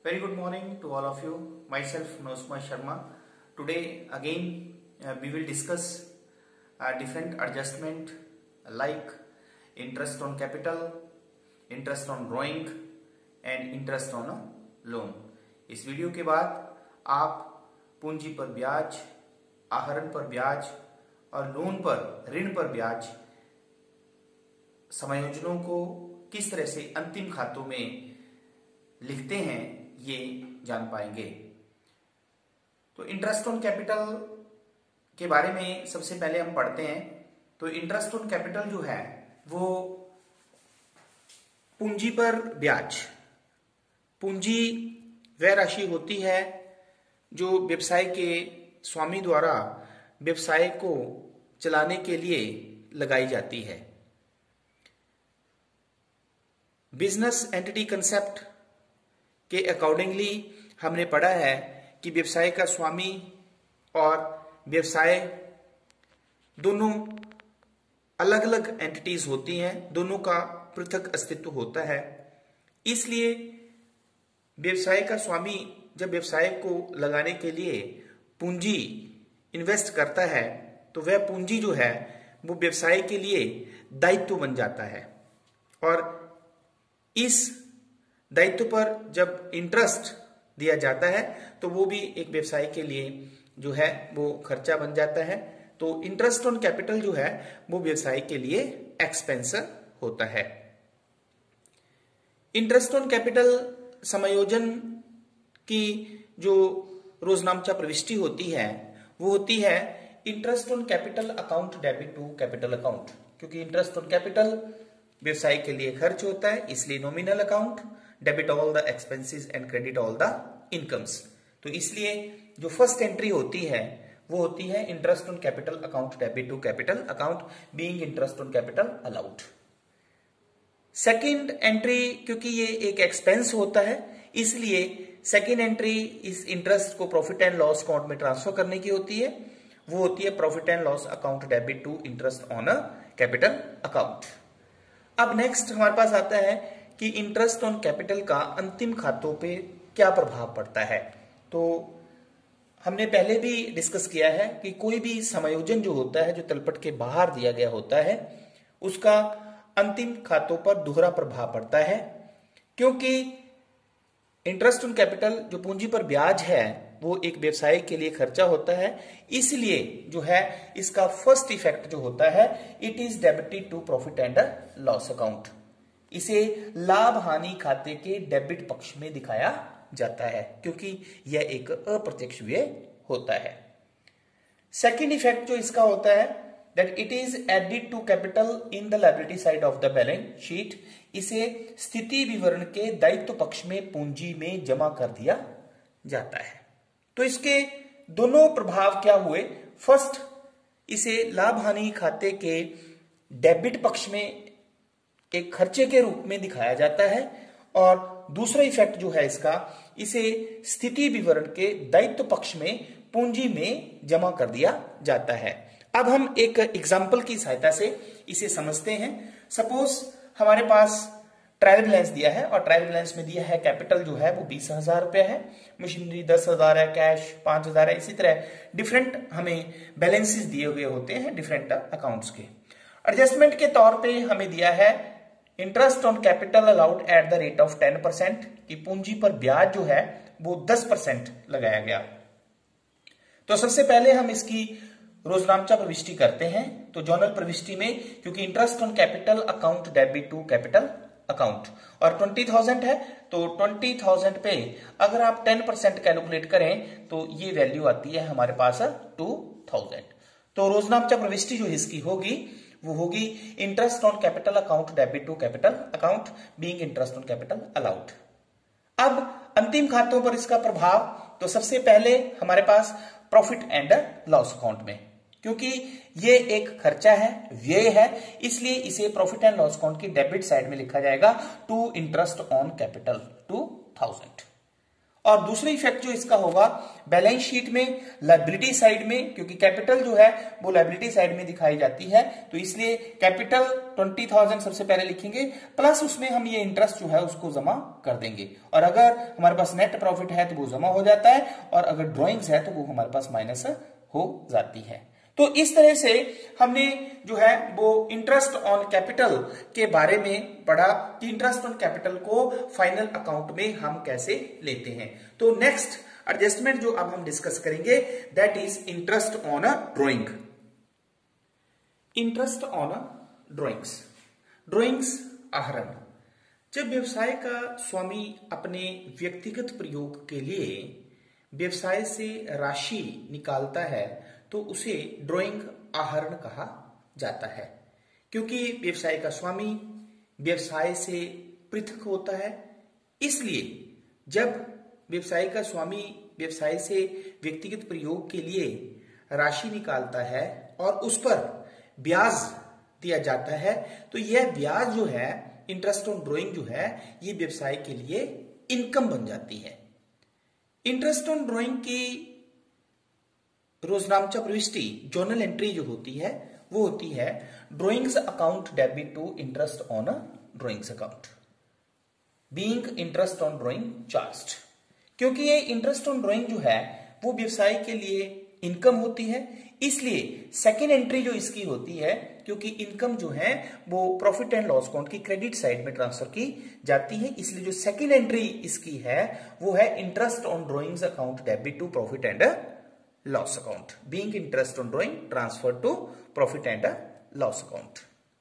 Very good morning to all of you. Myself Nosma Sharma. Today again we will discuss different adjustment like interest on capital, interest on borrowing and interest on loan. इस video के बाद आप पूंजी पर ब्याज, आहरण पर ब्याज और लोन पर ऋण पर ब्याज समायोजनों को किस तरह से अंतिम खातों में लिखते हैं ये जान पाएंगे। तो इंटरेस्ट ऑन कैपिटल के बारे में सबसे पहले हम पढ़ते हैं। तो इंटरेस्ट ऑन कैपिटल जो है वो पूंजी पर ब्याज, पूंजी वह राशि होती है जो व्यवसाय के स्वामी द्वारा व्यवसाय को चलाने के लिए लगाई जाती है। बिजनेस एंटिटी कंसेप्ट के अकॉर्डिंगली हमने पढ़ा है कि व्यवसाय का स्वामी और व्यवसाय दोनों अलग अलग एंटिटीज होती हैं, दोनों का पृथक अस्तित्व होता है। इसलिए व्यवसाय का स्वामी जब व्यवसाय को लगाने के लिए पूंजी इन्वेस्ट करता है तो वह पूंजी जो है वो व्यवसाय के लिए दायित्व बन जाता है और इस दायित्व पर जब इंटरेस्ट दिया जाता है तो वो भी एक व्यवसाय के लिए जो है वो खर्चा बन जाता है। तो इंटरेस्ट ऑन कैपिटल जो है वो व्यवसाय के लिए एक्सपेंस होता है। इंटरेस्ट ऑन कैपिटल समायोजन की जो रोजनामचा प्रविष्टि होती है वो होती है interest on capital account debit to capital account. क्योंकि इंटरेस्ट ऑन कैपिटल व्यवसाय के लिए खर्च होता है इसलिए nominal account, debit all the expenses and credit all the incomes. तो इसलिए जो फर्स्ट एंट्री होती है वो होती है interest on capital account debit to capital account being interest on capital allowed. Second entry क्योंकि ये एक एक्सपेंस होता है इसलिए सेकंड एंट्री इस इंटरेस्ट को प्रॉफिट एंड लॉस अकाउंट में ट्रांसफर करने की होती है, वो होती है profit and loss account debit to interest on a capital account. अब नेक्स्ट हमारे पास आता है कि इंटरेस्ट ऑन कैपिटल का अंतिम खातों पे क्या प्रभाव पड़ता है। तो हमने पहले भी डिस्कस किया है कि कोई भी समायोजन जो होता है जो तलपट के बाहर दिया गया होता है उसका अंतिम खातों पर दोहरा प्रभाव पड़ता है। क्योंकि इंटरेस्ट ऑन कैपिटल जो पूंजी पर ब्याज है वो एक व्यवसाय के लिए खर्चा होता है, इसलिए जो है इसका फर्स्ट इफेक्ट जो होता है it is debited to profit and loss account. इसे लाभ हानि खाते के डेबिट पक्ष में दिखाया जाता है क्योंकि यह एक अप्रत्यक्ष व्यय होता है। सेकंड इफेक्ट जो इसका होता है that it is added to capital in the liability side of the balance sheet. इसे स्थिति विवरण के दायित्व पक्ष में पूंजी में जमा कर दिया जाता है। तो इसके दोनों प्रभाव क्या हुए। फर्स्ट, इसे लाभ हानि खाते के डेबिट पक्ष में एक खर्चे के रूप में दिखाया जाता है और दूसरा इफेक्ट जो है इसका इसे स्थिति विवरण के दायित्व पक्ष में पूंजी में जमा कर दिया जाता है। अब हम एक एग्जांपल की सहायता से इसे समझते हैं। सपोज हमारे पास ट्रायल बैलेंस दिया है और ट्रायल बैलेंस में दिया है कैपिटल जो है वो 20,000 रुपया है, मशीनरी 10,000 है, कैश 5,000 है। इसी तरह डिफरेंट हमें बैलेंसेस दिए हुए होते हैं डिफरेंट अकाउंट्स के। एडजस्टमेंट के तौर पे हमें दिया है interest on capital allowed at the rate of 10% की पूंजी पर ब्याज जो है वो 10% लगाया गया। तो सबसे पहले हम इसकी रोजनामचा प्रविष्टि करते हैं। तो जर्नल प्रविष्टि में क्योंकि interest on capital account debit to capital account और 20,000 है तो 20,000 पे अगर आप 10% कैलकुलेट करें तो ये वैल्यू आती है हमारे पास 2,000। तो रोजनामचा प्रविष्टि जो इसकी होगी वो होगी interest on capital account debit to capital account being interest on capital allowed. अब अंतिम खातों पर इसका प्रभाव, तो सबसे पहले हमारे पास प्रॉफिट एंड लॉस अकाउंट में, क्योंकि ये एक खर्चा है, व्यय है, इसलिए इसे प्रॉफिट एंड लॉस अकाउंट की डेबिट साइड में लिखा जाएगा टू इंटरेस्ट ऑन कैपिटल 2,000। और दूसरा इफेक्ट जो इसका होगा बैलेंस शीट में लायबिलिटी साइड में, क्योंकि कैपिटल जो है वो लायबिलिटी साइड में दिखाई जाती है, तो इसलिए कैपिटल 20,000 सबसे पहले लिखेंगे, प्लस उसमें हम ये इंटरेस्ट जो है उसको जमा कर देंगे। और अगर हमारे पास नेट प्रॉफिट है तो वो जमा हो जाता है, और अगर ड्रॉइंग्स है तो वो हमारे पास माइनस हो जाती है। तो इस तरह से हमने जो है वो इंटरेस्ट ऑन कैपिटल के बारे में पढ़ा कि इंटरेस्ट ऑन कैपिटल को फाइनल अकाउंट में हम कैसे लेते हैं। तो नेक्स्ट एडजस्टमेंट जो अब हम डिस्कस करेंगे that is interest on a drawing. Interest on a drawings आहरण। जब व्यवसाय का स्वामी अपने व्यक्तिगत प्रयोग के लिए व्यवसाय से राशि निकालता है तो उसे ड्राइंग आहरण कहा जाता है, क्योंकि व्यवसाय का स्वामी व्यवसाय से पृथक होता है। इसलिए जब व्यवसाय का स्वामी व्यवसाय से व्यक्तिगत प्रयोग के लिए राशि निकालता है और उस पर ब्याज दिया जाता है, तो यह ब्याज जो है इंटरेस्ट ऑन ड्राइंग जो है ये व्यवसाय के लिए इनकम बन जाती है। इंटरेस्ट ऑन ड्राइंग की रोजनामचा प्रविष्टि जर्नल एंट्री जो होती है वो होती है drawings account debit to interest on a drawings account being interest on drawing charged. क्योंकि ये इंटरेस्ट ऑन ड्राइंग जो है वो व्यवसाय के लिए इनकम होती है, इसलिए सेकेंड एंट्री जो इसकी होती है, क्योंकि इनकम जो है वो प्रॉफिट एंड लॉस अकाउंट की क्रेडिट साइड में ट्रांसफर की जाती है, इसलिए जो सेकेंड एंट्री इसकी है वो है interest on drawings account debit to profit and loss account being interest on drawing transfer to profit and loss account.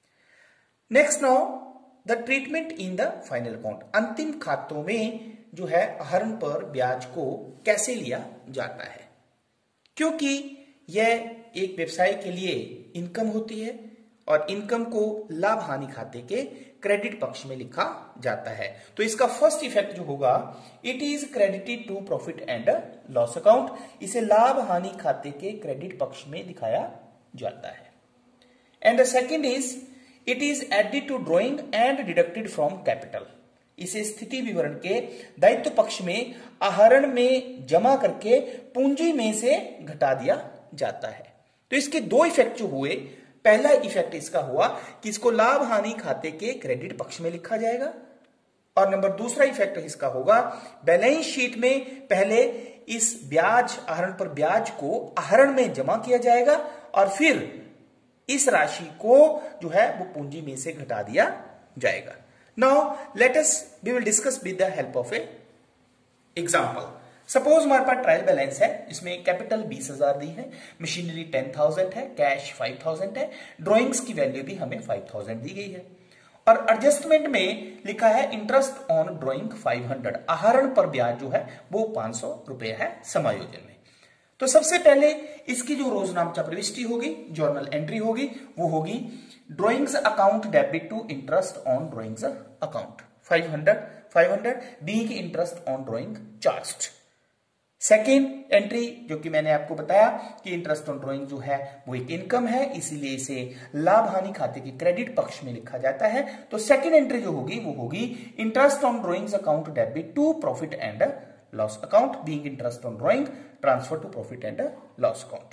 Next now the treatment in the final account. अंतिम खातों में जो है आहरण पर ब्याज को कैसे लिया जाता है, क्योंकि यह एक व्यवसाय के लिए इनकम होती है और इनकम को लाभ हानि खाते के क्रेडिट पक्ष में लिखा जाता है। तो इसका फर्स्ट इफेक्ट जो होगा it is credited to profit and loss account, इसे लाभ हानि खाते के क्रेडिट पक्ष में दिखाया जाता है। And the second is it is added to drawing and deducted from capital, इसे स्थिति विवरण के दायित्व पक्ष में आहरण में जमा करके पूंजी में से घटा दिया जाता है। तो इसके दो इफेक्ट जो हुए, पहला इफेक्ट इसका हुआ कि इसको लाभ हानि खाते के क्रेडिट पक्ष में लिखा जाएगा, और नंबर दूसरा इफेक्ट इसका होगा बैलेंस शीट में पहले इस ब्याज आहरण पर ब्याज को आहरण में जमा किया जाएगा और फिर इस राशि को जो है वो पूंजी में से घटा दिया जाएगा। Now let us we will discuss with the help of a example. Suppose हमारे पास ट्रायल बैलेंस है, इसमें कैपिटल 20,000 दी है, मशीनरी 10,000 है, कैश 5,000 है, ड्राइंग्स की वैल्यू भी हमें 5,000 दी गई है, और एडजस्टमेंट में लिखा है इंटरेस्ट ऑन ड्राइंग 500, आहरण पर ब्याज जो है वो 500 रुपए है समायोजन में। तो सबसे पहले इसकी जो रोजनामचा प्रविष्टि होगी, जर्नल एंट्री होगी, वो होगी drawings account debit to interest on drawings account 500 being interest on drawing charged. Second entry जो कि मैंने आपको बताया कि इंटरेस्ट ऑन ड्राइंग जो है वो एक इनकम है, इसीलिए इसे लाभ हानि खाते के क्रेडिट पक्ष में लिखा जाता है। तो सेकेंड एंट्री जो होगी वो होगी interest on drawings account debit to profit and loss account being interest on drawing transfer to profit and loss account.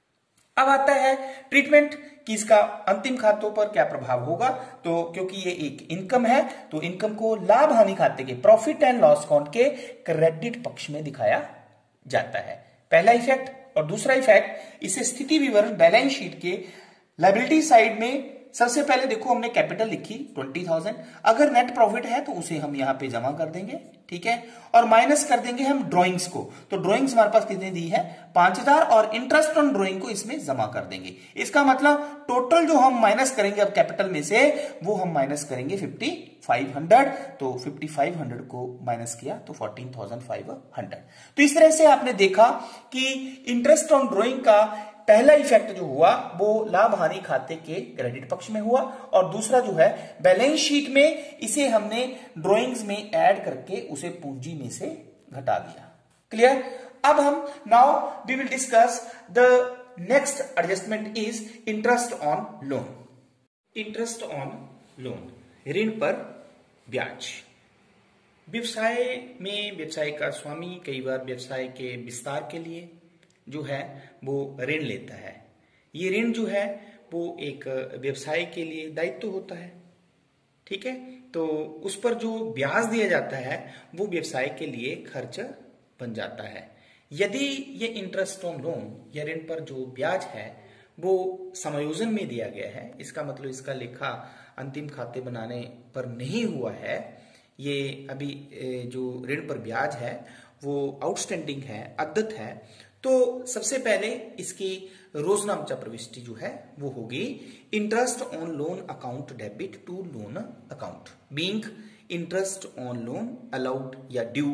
अब आता है ट्रीटमेंट कि इसका अंतिम खातों पर क्या प्रभाव होगा। तो क्योंकि ये एक इनकम है तो इनकम को लाभ हानि खाते के प्रॉफिट एंड लॉस अकाउंट के क्रेडिट पक्ष में दिखाया जाता है, पहला इफेक्ट। और दूसरा इफेक्ट इसे स्थिति विवरण बैलेंस शीट के लायबिलिटी साइड में सबसे पहले देखो हमने कैपिटल लिखी 20,000, अगर नेट प्रॉफिट है तो उसे हम यहां पे जमा कर देंगे, ठीक है, और माइनस कर देंगे हम ड्राइंग्स को। तो ड्राइंग्स हमारे पास कितने दी है 5,000, और इंटरेस्ट ऑन ड्राइंग को इसमें जमा कर देंगे। इसका मतलब टोटल जो हम माइनस करेंगे अब कैपिटल में से वो हम माइनस करेंगे 5,500। तो 5,500 को माइनस किया तो 14,500। तो इस तरह से आपने देखा कि इंटरेस्ट ऑन ड्राइंग का पहला इफेक्ट जो हुआ वो लाभ हानि खाते के क्रेडिट पक्ष में हुआ, और दूसरा जो है बैलेंस शीट में इसे हमने ड्राइंग्स में ऐड करके उसे पूंजी में से घटा दिया। क्लियर। अब हम now we will discuss the next adjustment is interest on loan. Interest on loan, ऋण पर ब्याज। व्यवसाय में व्यवसाय का स्वामी कई बार व्यवसाय के विस्तार के लिए जो है वो ऋण लेता है। ये ऋण जो है वो एक व्यवसाय के लिए दायित्व होता है, ठीक है। तो उस पर जो ब्याज दिया जाता है वो व्यवसाय के लिए खर्च बन जाता है। यदि ये इंटरेस्ट ऑन लोन या ऋण पर जो ब्याज है वो समायोजन में दिया गया है, इसका मतलब इसका लेखा अंतिम खाते बनाने पर नहीं हुआ है, ये अभी जो ऋण पर ब्याज है वो आउटस्टैंडिंग है, अद्यत है, तो सबसे पहले इसकी रोजनामचा प्रविष्टि जो है वो होगी interest on loan account debit to loan account being interest on loan allowed या ड्यू।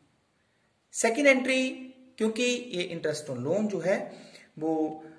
सेकेंड एंट्री, क्योंकि ये इंटरेस्ट ऑन लोन जो है वो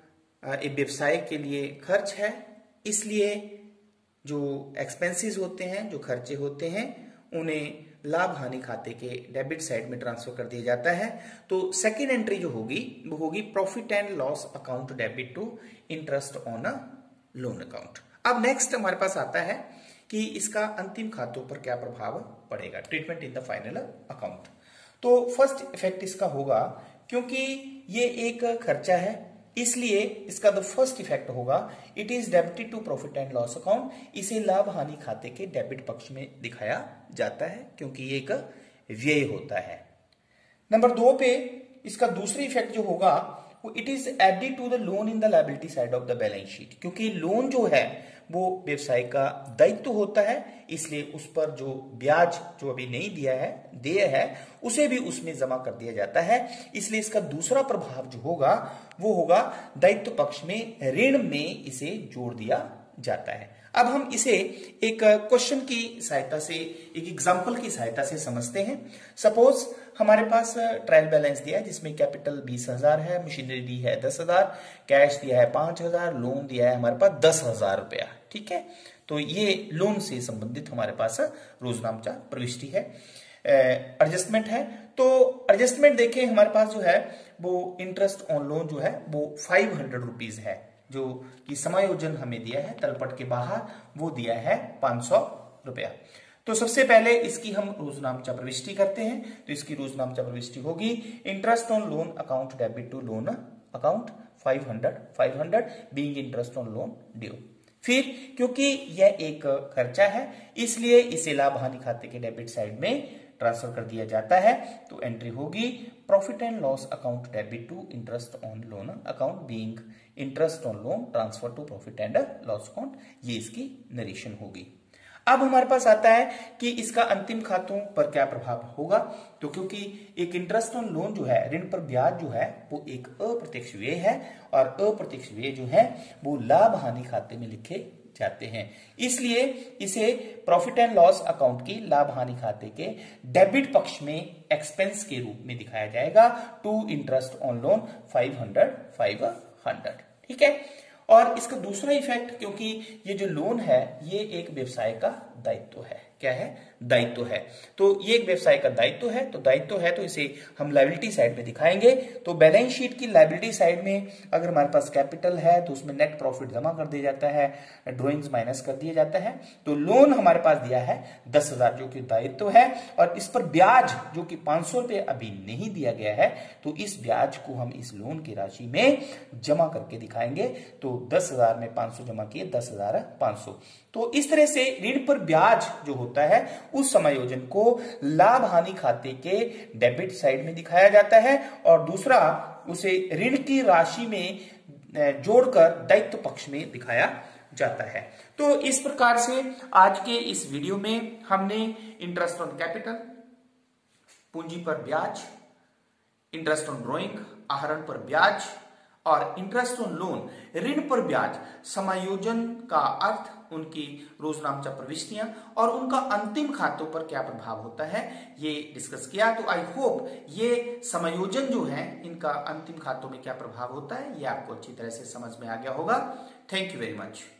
एक व्यवसाय के लिए खर्च है, इसलिए जो एक्सपेंसेस होते हैं, जो खर्चे होते हैं, उन्हें लाभ हानि खाते के डेबिट साइड में ट्रांसफर कर दिया जाता है। तो सेकेंड एंट्री जो होगी वो होगी profit and loss account debit to interest on a loan account. अब नेक्स्ट हमारे पास आता है कि इसका अंतिम खातों पर क्या प्रभाव पड़ेगा, treatment in the final account. तो फर्स्ट इफेक्ट इसका होगा, क्योंकि ये एक खर्चा है इसलिए इसका द फर्स्ट इफेक्ट होगा it is debited to profit and loss account, इसे लाभ हानि खाते के डेबिट पक्ष में दिखाया जाता है क्योंकि ये एक व्यय होता है। नंबर 2 पे इसका दूसरी इफेक्ट जो होगा वो it is added to the loan in the liability side of the balance sheet, क्योंकि लोन जो है वो व्यवसाय का दायित्व होता है, इसलिए उस पर जो ब्याज जो अभी नहीं दिया है, देय है, उसे भी उसमें जमा कर दिया जाता है। इसलिए इसका दूसरा प्रभाव जो होगा वो होगा दायित्व पक्ष में ऋण में इसे जोड़ दिया जाता है। अब हम इसे एक क्वेश्चन की सहायता से, एक एग्जांपल की सहायता से समझते हैं। सपोज हमारे पास ट्रायल बैलेंस दिया है जिसमें कैपिटल 20,000 है, मशीनरी दी है 10,000, कैश दिया है 5,000, लोन दिया है हमारे पास 10,000 रुपया, ठीक है। तो ये लोन से संबंधित हमारे पास रोजनामचा प्रविष्टि है, एडजस्टमेंट है। तो एडजस्टमेंट देखें हमारे पास जो है वो इंटरेस्ट ऑन लोन जो है वो 500 रुपीज है, जो कि समायोजन हमें दिया है तलपट के बाहर, वो दिया है 500 रुपया। तो सबसे पहले इसकी हम रोजनामचा प्रविष्टि करते हैं। तो इसकी रोजनामचा प्रविष्टि होगी interest on loan account debit to loan account 500 being interest on loan due. फिर क्योंकि यह एक खर्चा है इसलिए इसे लाभ हानि खाते के डेबिट साइड में ट्रांसफर कर दिया जाता है। तो एंट्री होगी profit and loss account debit to interest on loan account being interest on loan transfer to profit and loss account, ये इसकी नरेशन होगी। अब हमारे पास आता है कि इसका अंतिम खातों पर क्या प्रभाव होगा। तो क्योंकि एक इंटरेस्ट ऑन लोन जो है, ऋण पर ब्याज जो है वो एक अप्रत्यक्ष व्यय है और अप्रत्यक्ष व्यय जो है वो लाभ हानि खाते में लिखे जाते हैं, इसलिए इसे प्रॉफिट एंड लॉस अकाउंट की लाभ हानि खाते के डेबिट पक्ष में एक्सपेंस के रूप में दिखाया जाएगा टू इंटरेस्ट ऑन लोन 500, ठीक है। और इसका दूसरा इफेक्ट, क्योंकि ये जो लोन है ये एक व्यवसाय का दायित्व है, क्या है, दायित्व है। तो ये एक व्यवसाय का दायित्व है, तो दायित्व है तो इसे हम लायबिलिटी साइड में दिखाएंगे। तो बैलेंस शीट की लायबिलिटी साइड में अगर हमारे पास कैपिटल है तो उसमें नेट प्रॉफिट जमा कर दिया जाता है, ड्रॉइंग्स माइनस कर दिया जाता है। तो लोन हमारे पास दिया है 10,000 जो कि दायित्व है, और इस पर ब्याज जो कि 500 रुपये अभी नहीं दिया गया है, तो इस ब्याज को हम इस लोन की राशि में जमा करके दिखाएंगे। तो 10,000 में 500 जमा किए 10,500। तो इस तरह से ऋण पर ब्याज जो होता है उस समायोजन को लाभ हानि खाते के डेबिट साइड में दिखाया जाता है, और दूसरा उसे ऋण की राशि में जोड़कर दायित्व पक्ष में दिखाया जाता है। तो इस प्रकार से आज के इस वीडियो में हमने इंटरेस्ट ऑन कैपिटल, पूंजी पर ब्याज, इंटरेस्ट ऑन ड्रॉइंग, आहरण पर ब्याज, और इंटरेस्ट ऑन लोन, ऋण पर ब्याज, समायोजन का अर्थ, उनकी रोजनामचा प्रविष्टियां और उनका अंतिम खातों पर क्या प्रभाव होता है, ये डिस्कस किया। तो आई होप ये समायोजन जो है इनका अंतिम खातों में क्या प्रभाव होता है ये आपको अच्छी तरह से समझ में आ गया होगा। Thank you very much.